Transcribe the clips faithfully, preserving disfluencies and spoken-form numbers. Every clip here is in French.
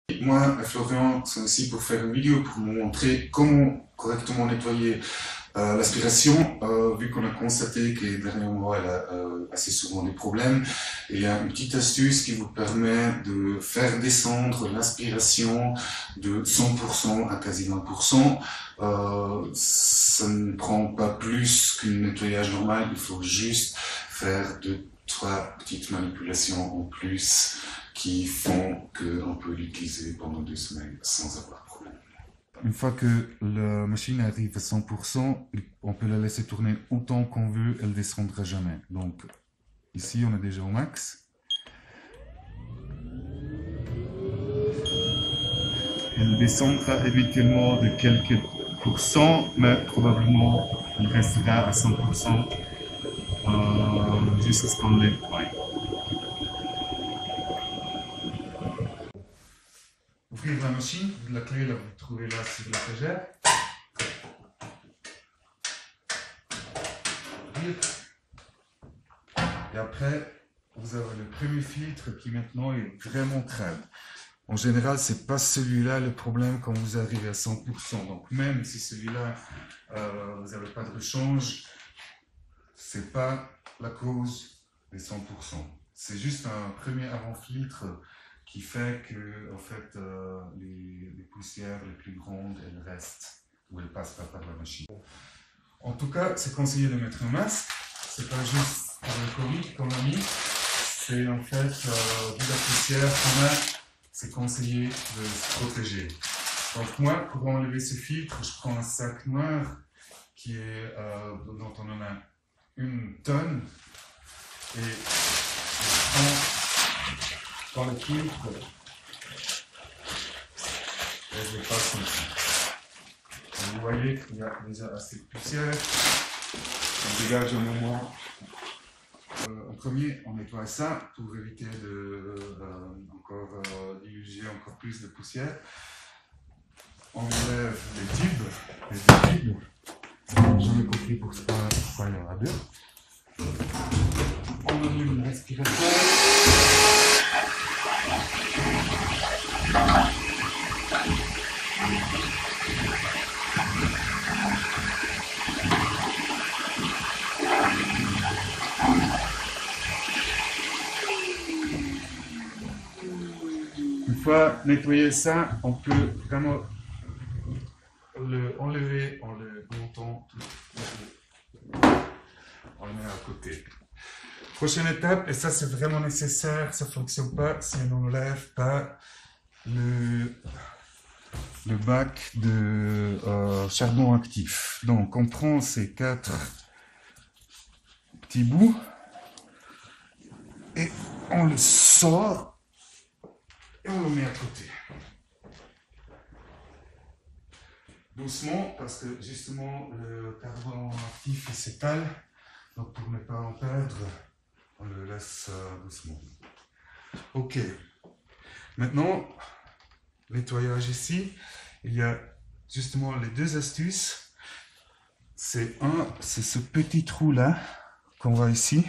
Moi et Florian sont ici pour faire une vidéo pour vous montrer comment correctement nettoyer euh, l'aspiration, euh, vu qu'on a constaté que les derniers mois elle a euh, assez souvent des problèmes. Il y a une petite astuce qui vous permet de faire descendre l'aspiration de cent pour cent à quasi vingt pour cent. Euh, ça ne prend pas plus qu'un nettoyage normal, il faut juste faire deux, trois petites manipulations en plus qui font qu'on peut l'utiliser pendant deux semaines sans avoir de problème. Une fois que la machine arrive à cent pour cent, on peut la laisser tourner autant qu'on veut, elle ne descendra jamais. Donc ici on est déjà au max. Elle descendra éventuellement de quelques pourcents, mais probablement elle restera à cent pour cent euh, jusqu'à ce qu'on l'ait. Ouvrir la machine, la clé là, vous trouvez là sur l'étagère. Et après, vous avez le premier filtre qui maintenant est vraiment crade. En général, c'est pas celui-là le problème quand vous arrivez à cent pour cent. Donc même si celui-là, euh, vous n'avez pas de rechange, c'est pas la cause des cent pour cent. C'est juste un premier avant-filtre qui fait que, en fait, euh, les, les poussières les plus grandes, elles restent, ou elles passent pas par la machine. En tout cas, c'est conseillé de mettre un masque. C'est pas juste pour le Covid qu'on a mis. C'est en fait, euh, vu la poussière qu'on a, c'est conseillé de se protéger. Donc moi, pour enlever ce filtre, je prends un sac noir qui est, euh, dont on en a une tonne, et je prends dans le filtre et je passe comme ça. Vous voyez qu'il y a déjà assez de poussière. On dégage un moment. Euh, en premier, on nettoie ça pour éviter de euh, encore euh, diluer encore plus de poussière. On enlève les tubes, les deux tubes. J'en ai compris pourquoi il y en a deux. On allume le respirateur. Une fois nettoyé ça, on peut vraiment le enlever en le montant tout. On le met à côté. Prochaine étape, et ça c'est vraiment nécessaire, ça ne fonctionne pas si on n'enlève pas le, le bac de euh, charbon actif. Donc on prend ces quatre petits bouts et on le sort et on le met à côté. Doucement, parce que justement le carbone actif il s'étale, donc pour ne pas en perdre, on le laisse euh, doucement. Ok. Maintenant, nettoyage ici, il y a justement les deux astuces. C'est un, c'est ce petit trou là qu'on voit ici.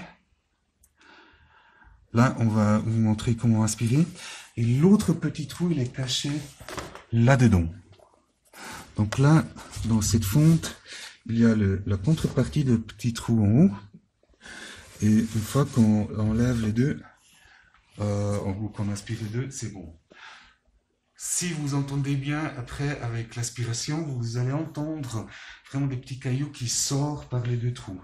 Là, on va vous montrer comment aspirer. Et l'autre petit trou, il est caché là-dedans. Donc là, dans cette fonte, il y a le, la contrepartie de petits trous en haut. Et une fois qu'on enlève les deux, euh, en gros qu'on aspire les deux, c'est bon. Si vous entendez bien après avec l'aspiration, vous allez entendre vraiment des petits cailloux qui sortent par les deux trous.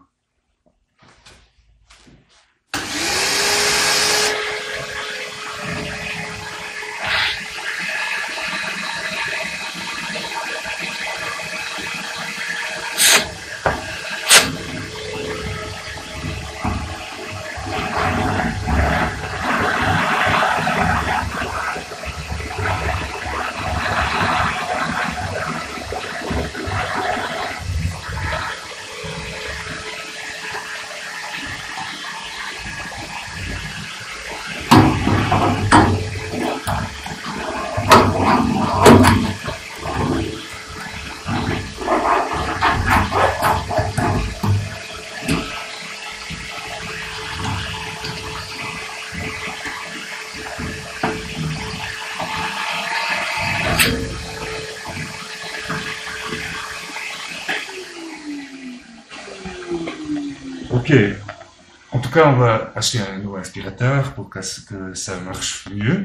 Ok. En tout cas, on va acheter un nouveau aspirateur pour que, que ça marche mieux.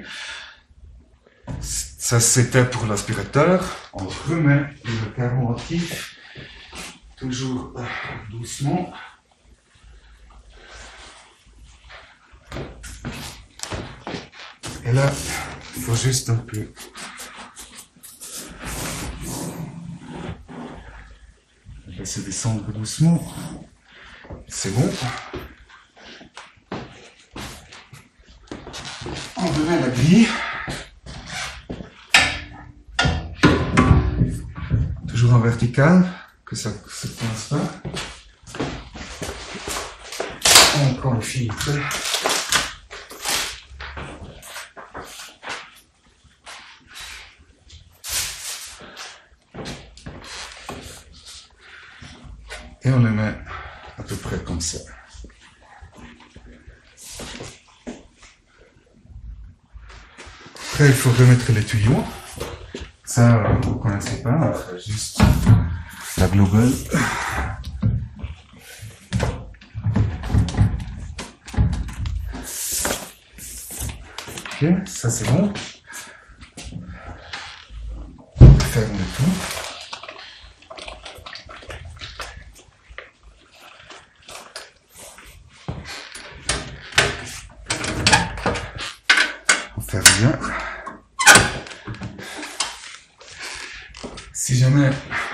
Ça, c'était pour l'aspirateur. On remet le carreau actif. Toujours euh, doucement. Et là, il faut juste un peu laisser descendre doucement. C'est bon. On remet la grille. Toujours en vertical, que ça ne se coince pas. On prend le filtre. Et on le met à peu près comme ça. Après, il faut remettre les tuyaux. Ça, vous ne connaissez pas, on fait juste la globale. Ok, ça c'est bon. On ferme le tout. On ferme bien. Si jamais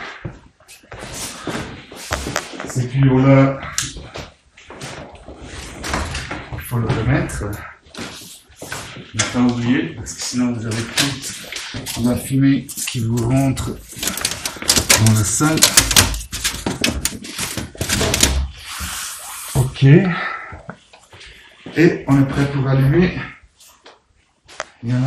ces tuyaux-là, il faut le remettre. Ne pas oublier, parce que sinon vous avez toute la fumée qui vous rentre dans la salle. Ok. Et on est prêt pour allumer. Voilà.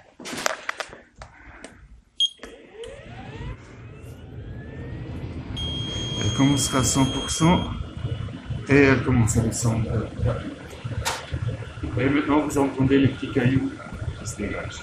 Elle commencera à cent pour cent et elle commence à descendre. Et maintenant vous entendez les petits cailloux qui se dégagent.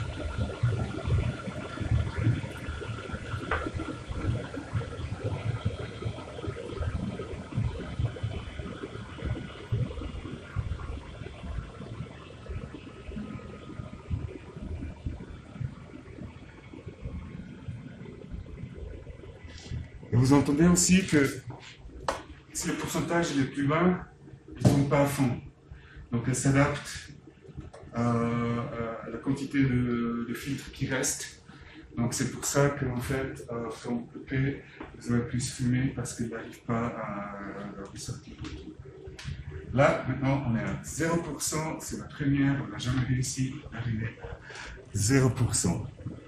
Et vous entendez aussi que si le pourcentage est plus bas, il ne tombe pas à fond. Donc elle s'adapte euh, à la quantité de, de filtre qui reste. Donc c'est pour ça qu'en fait, euh, quand vous coupez, vous avez plus fumé parce qu'il n'arrive pas à, à ressortir. Là, maintenant, on est à zéro pour cent, c'est la première, on n'a jamais réussi à arriver à zéro pour cent.